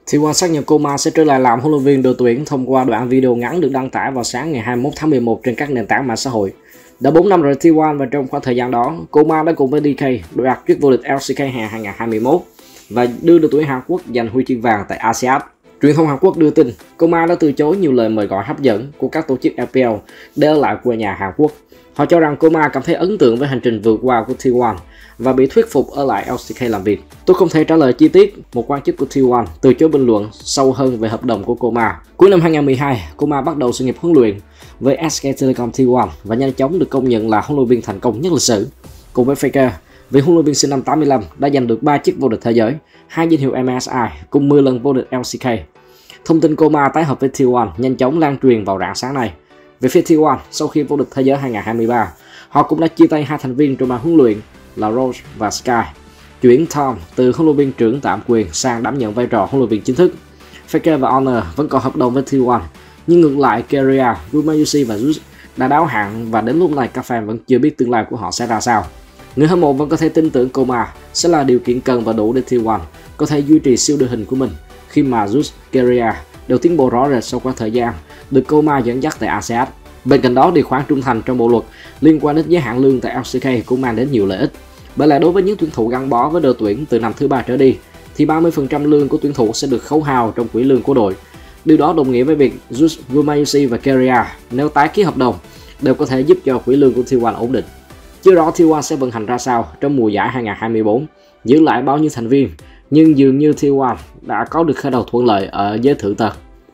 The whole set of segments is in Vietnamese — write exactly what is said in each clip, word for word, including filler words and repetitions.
T một xác nhận Koma sẽ trở lại làm huấn luyện viên đội tuyển thông qua đoạn video ngắn được đăng tải vào sáng ngày hai mươi mốt tháng mười một trên các nền tảng mạng xã hội. Đã bốn năm rồi T một và trong khoảng thời gian đó, Koma đã cùng với đê K đoạt chức vô địch L C K hè hai không hai mốt và đưa đội tuyển Hàn Quốc giành huy chương vàng tại a sê an. Truyền thông Hàn Quốc đưa tin, Koma đã từ chối nhiều lời mời gọi hấp dẫn của các tổ chức L P L để ở lại quê nhà Hàn Quốc. Họ cho rằng Koma cảm thấy ấn tượng với hành trình vượt qua của T một và bị thuyết phục ở lại L C K làm việc. Tôi không thể trả lời chi tiết, một quan chức của T một từ chối bình luận sâu hơn về hợp đồng của Koma. Cuối năm hai không một hai, Koma bắt đầu sự nghiệp huấn luyện với S K Telecom T một và nhanh chóng được công nhận là huấn luyện viên thành công nhất lịch sử. Cùng với Faker, vị huấn luyện viên sinh năm tám mươi lăm đã giành được ba chiếc vô địch thế giới, hai danh hiệu M S I cùng mười lần vô địch L C K. Thông tin Koma tái hợp với T một nhanh chóng lan truyền vào rạng sáng nay. Về phía T một, sau khi vô địch thế giới hai không hai ba, họ cũng đã chia tay hai thành viên trong ban huấn luyện là Rose và Sky, chuyển Tom từ huấn luyện viên trưởng tạm quyền sang đảm nhận vai trò huấn luyện viên chính thức. Faker và Honor vẫn còn hợp đồng với T một, nhưng ngược lại Keria, Gumayusi và Zeus đã đáo hạn và đến lúc này các fan vẫn chưa biết tương lai của họ sẽ ra sao. Người hâm mộ vẫn có thể tin tưởng Koma sẽ là điều kiện cần và đủ để T một có thể duy trì siêu đội hình của mình, khi mà Zeus, Keria đều tiến bộ rõ rệt sau quãng thời gian được Koma dẫn dắt tại a sê an. Bên cạnh đó, điều khoản trung thành trong bộ luật liên quan đến giới hạn lương tại L C K cũng mang đến nhiều lợi ích. Bởi lẽ đối với những tuyển thủ gắn bó với đội tuyển từ năm thứ ba trở đi, thì ba mươi phần trăm lương của tuyển thủ sẽ được khấu hao trong quỹ lương của đội. Điều đó đồng nghĩa với việc Zeus, Gumayusi và Keria nếu tái ký hợp đồng đều có thể giúp cho quỹ lương của T một ổn định. Chưa rõ T một sẽ vận hành ra sao trong mùa giải hai không hai tư, giữ lại bao nhiêu thành viên, nhưng dường như T một đã có được khởi đầu thuận lợi ở giới thượng tầng.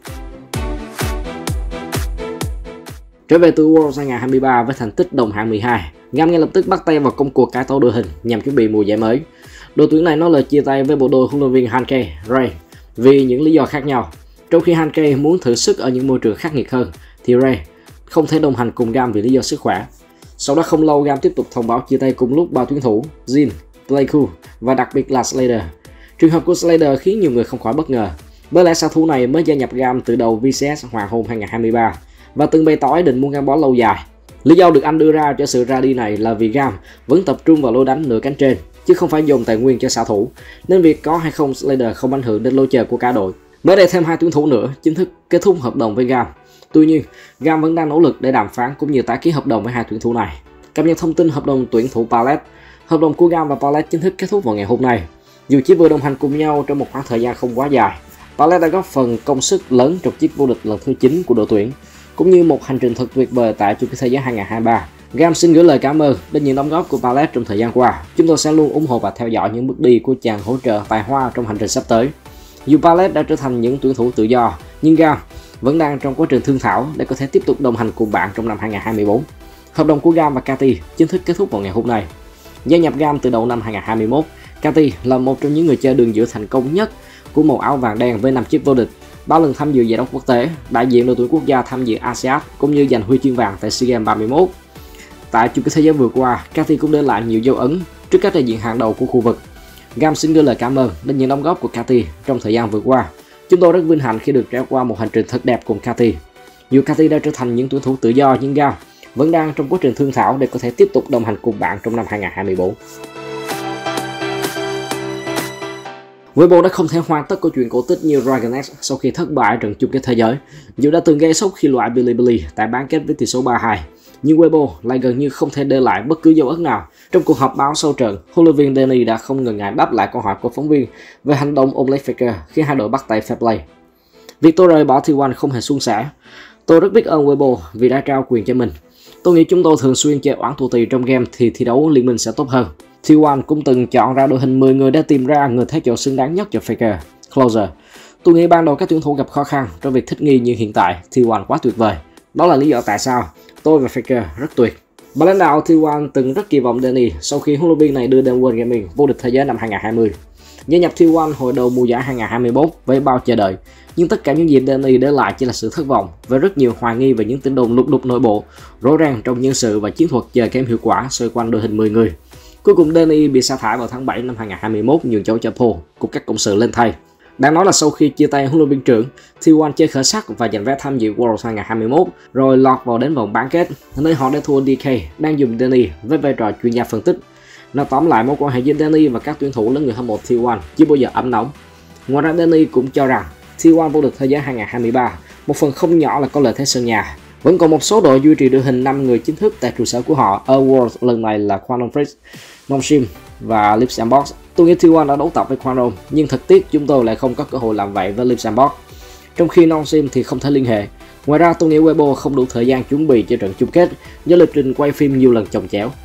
Trở về từ Worlds hai không hai ba với thành tích đồng hạng mười hai, Gam ngay lập tức bắt tay vào công cuộc cải tổ đội hình nhằm chuẩn bị mùa giải mới. Đội tuyển này nói lời chia tay với bộ đôi huấn luyện viên Hankey, Ray vì những lý do khác nhau. Trong khi Hankey muốn thử sức ở những môi trường khắc nghiệt hơn, thì Ray không thể đồng hành cùng Gam vì lý do sức khỏe. Sau đó không lâu, Gam tiếp tục thông báo chia tay cùng lúc ba tuyển thủ Jin, Pleiku và đặc biệt là Slater. Trường hợp của Slater khiến nhiều người không khỏi bất ngờ, bởi lẽ sao thủ này mới gia nhập Gam từ đầu vê xê ét Hoàng Hôn hai không hai ba và từng bày tỏ ý định muốn gắn bó lâu dài. Lý do được anh đưa ra cho sự ra đi này là vì Gam vẫn tập trung vào lối đánh nửa cánh trên, chứ không phải dồn tài nguyên cho xạ thủ, nên việc có hay không Slater không ảnh hưởng đến lối chơi của cả đội. Mới đây thêm hai tuyển thủ nữa chính thức kết thúc hợp đồng với Gam. Tuy nhiên, Gam vẫn đang nỗ lực để đàm phán cũng như tái ký hợp đồng với hai tuyển thủ này. Cập nhật thông tin hợp đồng tuyển thủ Pallet, hợp đồng của Gam và Pallet chính thức kết thúc vào ngày hôm nay. Dù chỉ vừa đồng hành cùng nhau trong một khoảng thời gian không quá dài, Pallet đã góp phần công sức lớn trong chiếc vô địch lần thứ chín của đội tuyển, cũng như một hành trình thật tuyệt vời tại chung kết thế giới hai không hai ba. Gam xin gửi lời cảm ơn đến những đóng góp của Pallet trong thời gian qua. Chúng tôi sẽ luôn ủng hộ và theo dõi những bước đi của chàng hỗ trợ tài hoa trong hành trình sắp tới. Dù Pallet đã trở thành những tuyển thủ tự do, nhưng Gam vẫn đang trong quá trình thương thảo để có thể tiếp tục đồng hành cùng bạn trong năm hai không hai tư. Hợp đồng của Gam và Cathy chính thức kết thúc vào ngày hôm nay. Gia nhập Gam từ đầu năm hai không hai mốt, Cathy là một trong những người chơi đường giữa thành công nhất của màu áo vàng đen với năm chiếc vô địch, ba lần tham dự giải đấu quốc tế, đại diện đội tuyển quốc gia tham dự a sê an cũng như giành huy chương vàng tại SEA Games ba mươi mốt. Tại chung kết thế giới vừa qua, Cathy cũng để lại nhiều dấu ấn trước các đại diện hàng đầu của khu vực. Gam xin gửi lời cảm ơn đến những đóng góp của Cathy trong thời gian vừa qua. Chúng tôi rất vinh hạnh khi được trải qua một hành trình thật đẹp cùng Cathy. Dù Cathy đã trở thành những tuyển thủ tự do, nhưng Gam vẫn đang trong quá trình thương thảo để có thể tiếp tục đồng hành cùng bạn trong năm hai không hai tư. Weibo đã không thể hoàn tất câu chuyện cổ tích như Dragon X sau khi thất bại trận chung kết thế giới. Dù đã từng gây sốc khi loại Bilibili tại bán kết với tỷ số ba hai, nhưng Weibo lại gần như không thể để lại bất cứ dấu ấn nào. Trong cuộc họp báo sau trận, huấn luyện viên Danny đã không ngần ngại đáp lại câu hỏi của phóng viên về hành động ôm lấy Faker khi hai đội bắt tay fair play. Việc tôi rời bỏ T một không hề suôn sẻ. Tôi rất biết ơn Weibo vì đã trao quyền cho mình. Tôi nghĩ chúng tôi thường xuyên chơi oán thủ tì trong game thì thi đấu liên minh sẽ tốt hơn. T một cũng từng chọn ra đội hình mười người để tìm ra người thế chỗ xứng đáng nhất cho Faker. Closer. Tôi nghĩ ban đầu các tuyển thủ gặp khó khăn trong việc thích nghi, nhưng hiện tại T một quá tuyệt vời. Đó là lý do tại sao tôi và Faker rất tuyệt. Ban lãnh đạo T một từng rất kỳ vọng Danny sau khi huấn luyện viên này đưa đến World Gaming vô địch thế giới năm hai không hai không. Gia nhập T một hồi đầu mùa giải hai không hai mốt với bao chờ đợi, nhưng tất cả những gì Danny để lại chỉ là sự thất vọng với rất nhiều hoài nghi về những tin đồn lục đục nội bộ, rối ren trong nhân sự và chiến thuật chờ kém hiệu quả xoay quanh đội hình mười người. Cuối cùng Danny bị sa thải vào tháng bảy năm hai không hai mốt, nhường chỗ cho Paul cùng các cộng sự lên thay. Đáng nói là sau khi chia tay huấn luyện viên trưởng, T một chơi khởi sắc và giành vé tham dự Worlds hai không hai mốt rồi lọt vào đến vòng bán kết, nơi họ đã thua đê K đang dùng Danny với vai trò chuyên gia phân tích. Nói tóm lại, mối quan hệ giữa Danny và các tuyển thủ lẫn người hâm mộ T một chưa bao giờ ấm nóng. Ngoài ra Danny cũng cho rằng T một vô địch thế giới hai không hai ba một phần không nhỏ là có lợi thế sân nhà. Vẫn còn một số đội duy trì đội hình năm người chính thức tại trụ sở của họ ở Worlds lần này là Quantum Fritz, Nongshim và Lee Sandbox. Tôi nghĩ T một đã đấu tập với Quantum, nhưng thật tiếc chúng tôi lại không có cơ hội làm vậy với Lee Sandbox, trong khi Nongshim thì không thể liên hệ. Ngoài ra tôi nghĩ Weibo không đủ thời gian chuẩn bị cho trận chung kết do lịch trình quay phim nhiều lần chồng chéo.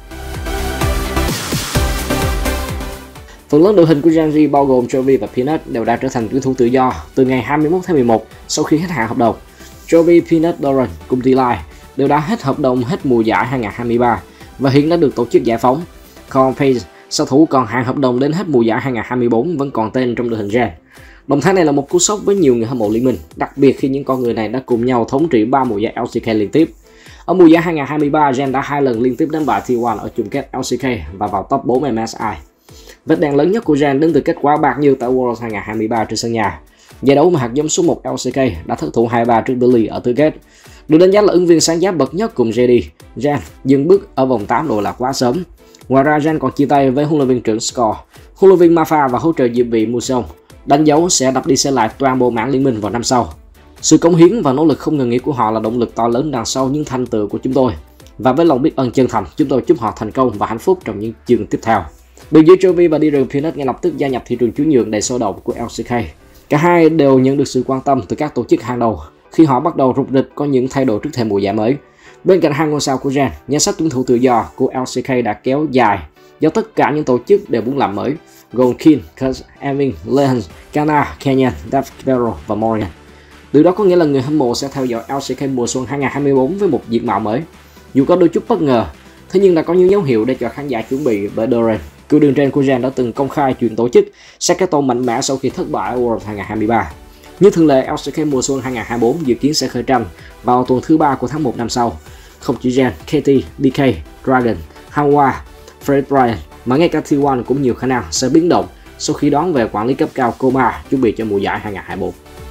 Phần lớn đội hình của Genji bao gồm Jovi và Peanut đều đã trở thành tuyển thủ tự do từ ngày hai mươi mốt tháng mười một sau khi hết hạn hợp đồng. Jovi, Peanut, Doran cùng T-Line đều đã hết hợp đồng hết mùa giải hai không hai ba và hiện đã được tổ chức giải phóng. Còn Pace, cầu thủ còn hạn hợp đồng đến hết mùa giải hai không hai tư vẫn còn tên trong đội hình Gen. Động thái này là một cú sốc với nhiều người hâm mộ liên minh, đặc biệt khi những con người này đã cùng nhau thống trị ba mùa giải lờ xê ca liên tiếp. Ở mùa giải hai không hai ba, Gen đã hai lần liên tiếp đánh bại T một ở chung kết lờ xê ca và vào top bốn em ét i. Vết đen lớn nhất của Gen đến từ kết quả bạc như tại Worlds hai không hai ba trên sân nhà. Giải đấu mà hạt giống số một lờ xê ca đã thất thủ hai ba trước Billy ở tứ kết. Được đánh giá là ứng viên sáng giá bậc nhất cùng gi đê, Gen dừng bước ở vòng tám đội là quá sớm. Ngoài ra Gen còn chia tay với huấn luyện viên trưởng Score, huấn luyện viên Mafa và hỗ trợ diệp vị Musong, đánh dấu sẽ đập đi xe lại toàn bộ mảng liên minh vào năm sau. Sự cống hiến và nỗ lực không ngừng nghỉ của họ là động lực to lớn đằng sau những thành tựu của chúng tôi. Và với lòng biết ơn chân thành, chúng tôi chúc họ thành công và hạnh phúc trong những chương tiếp theo. Bên dưới Jovi và Darren Peanut ngay lập tức gia nhập thị trường chuyển nhượng đầy sôi động của lờ xê ca. Cả hai đều nhận được sự quan tâm từ các tổ chức hàng đầu khi họ bắt đầu rục rịch có những thay đổi trước thềm mùa giải mới. Bên cạnh hai ngôi sao của Gen, danh sách tuyển thủ tự do của lờ xê ca đã kéo dài do tất cả những tổ chức đều muốn làm mới, gồm Kin, Kurt, Evin, Lehan, Kana, Kenyan, David Vero và Morgan. Điều đó có nghĩa là người hâm mộ sẽ theo dõi lờ xê ca mùa xuân hai không hai tư với một diện mạo mới. Dù có đôi chút bất ngờ, thế nhưng đã có những dấu hiệu để cho khán giả chuẩn bị bởi Doran. Cựu đường trên của Gen đã từng công khai chuyện tổ chức Sakato mạnh mẽ sau khi thất bại ở World hai không hai ba. Như thường lệ, lờ xê ca mùa xuân hai không hai tư dự kiến sẽ khởi tranh vào tuần thứ ba của tháng một năm sau. Không chỉ Gen, ca tê, đê ca, Dragon, Hanwha, Fred Bryan mà ngay cả T một cũng nhiều khả năng sẽ biến động sau khi đón về quản lý cấp cao Koma chuẩn bị cho mùa giải hai không hai tư.